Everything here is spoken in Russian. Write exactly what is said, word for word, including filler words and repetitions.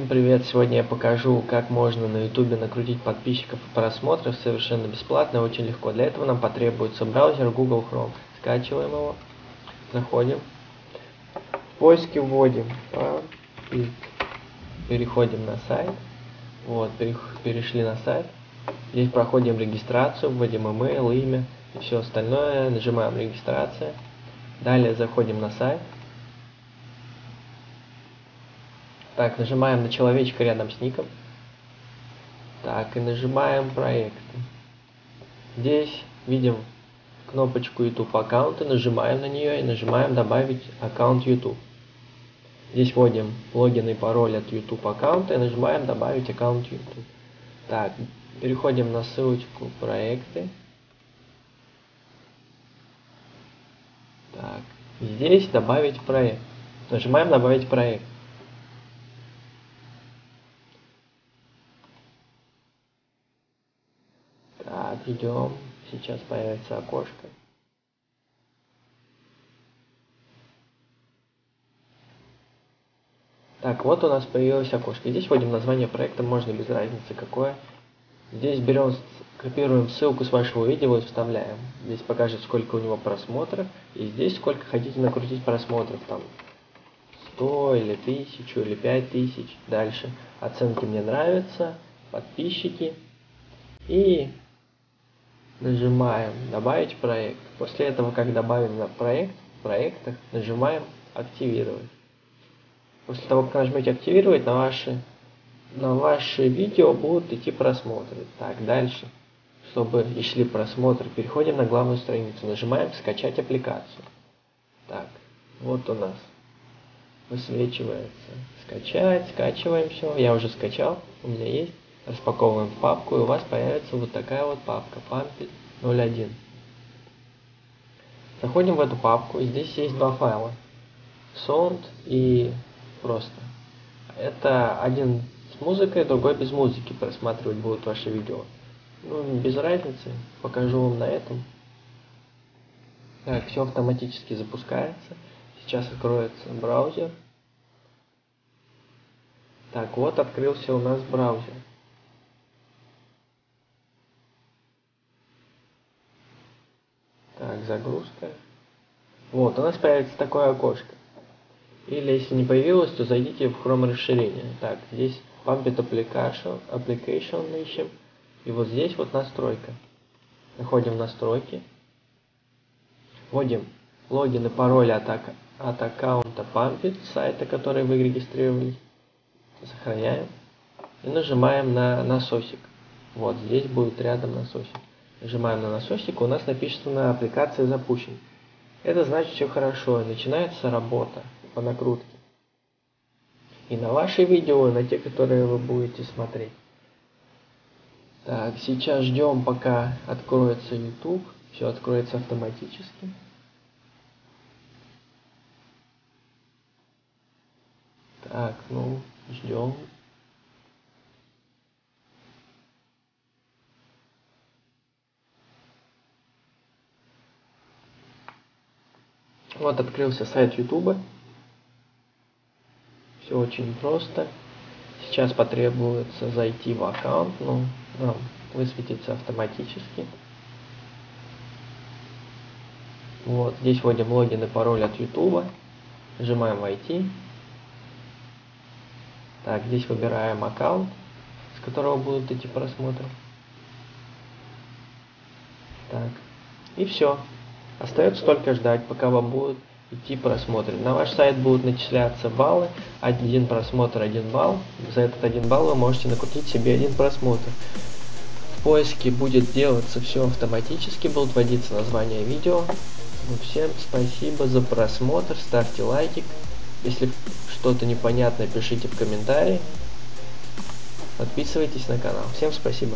Всем привет! Сегодня я покажу, как можно на ютубе накрутить подписчиков и просмотров совершенно бесплатно и очень легко. Для этого нам потребуется браузер Google Chrome. Скачиваем его, заходим, в поиске вводим, переходим на сайт, вот, перешли на сайт, здесь проходим регистрацию, вводим email, имя и все остальное, нажимаем регистрация, далее заходим на сайт. Так, нажимаем на человечка рядом с ником. Так, и нажимаем проекты. Здесь видим кнопочку YouTube аккаунта, нажимаем на нее и нажимаем добавить аккаунт YouTube. Здесь вводим логин и пароль от YouTube аккаунта и нажимаем добавить аккаунт YouTube. Так, переходим на ссылочку проекты. Так, здесь добавить проект. Нажимаем добавить проект. Так, идем. Сейчас появится окошко. Так, вот у нас появилось окошко. Здесь вводим название проекта, можно без разницы какое. Здесь берем, копируем ссылку с вашего видео и вставляем. Здесь покажет, сколько у него просмотров. И здесь сколько хотите накрутить просмотров. Там сто или тысячу или пять тысяч. Дальше оценки мне нравятся, подписчики. И нажимаем добавить проект. После этого, как добавим на проект, в проектах нажимаем активировать. После того, как нажмете активировать, на ваши, на ваши видео будут идти просмотры. Так, дальше, чтобы и шли просмотры, переходим на главную страницу, нажимаем скачать аппликацию. Так, вот у нас высвечивается скачать, скачиваем все, я уже скачал, у меня есть. Распаковываем папку, и у вас появится вот такая вот папка Pumpit ноль один. Заходим в эту папку, и здесь есть два файла. Sound и просто. Это один с музыкой, другой без музыки. Просматривать будут ваши видео. Ну, без разницы, покажу вам на этом. Так, все автоматически запускается. Сейчас откроется браузер. Так, вот открылся у нас браузер. Так, загрузка. Вот, у нас появится такое окошко. Или если не появилось, то зайдите в Chrome расширение. Так, здесь Pumpit Application, Application ищем. И вот здесь вот настройка. Заходим в настройки. Вводим логин и пароль от, от аккаунта Pumpit, сайта, который вы регистрировались. Сохраняем. И нажимаем на насосик. Вот здесь будет рядом насосик. Нажимаем на насосик, у нас написано аппликация запущена. Это значит все хорошо, начинается работа по накрутке. И на ваши видео, и на те, которые вы будете смотреть. Так, сейчас ждем, пока откроется YouTube. Все откроется автоматически. Так, ну, ждем. Вот открылся сайт YouTube. Все очень просто. Сейчас потребуется зайти в аккаунт, ну, нам высветится автоматически. Вот, здесь вводим логин и пароль от YouTube. Нажимаем «Войти». Так, здесь выбираем аккаунт, с которого будут идти просмотры. Так, и все. Остается только ждать, пока вам будут идти просмотры. На ваш сайт будут начисляться баллы. Один просмотр, один балл. За этот один балл вы можете накрутить себе один просмотр. В поиске будет делаться все автоматически, будут вводиться названия видео. Ну, всем спасибо за просмотр. Ставьте лайки. Если что-то непонятное, пишите в комментарии. Подписывайтесь на канал. Всем спасибо.